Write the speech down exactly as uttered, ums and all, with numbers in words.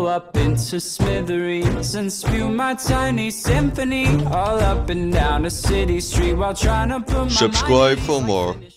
up into smithereens and spew my tiny symphony all up and down a city street while trying to put my Subscribe for more.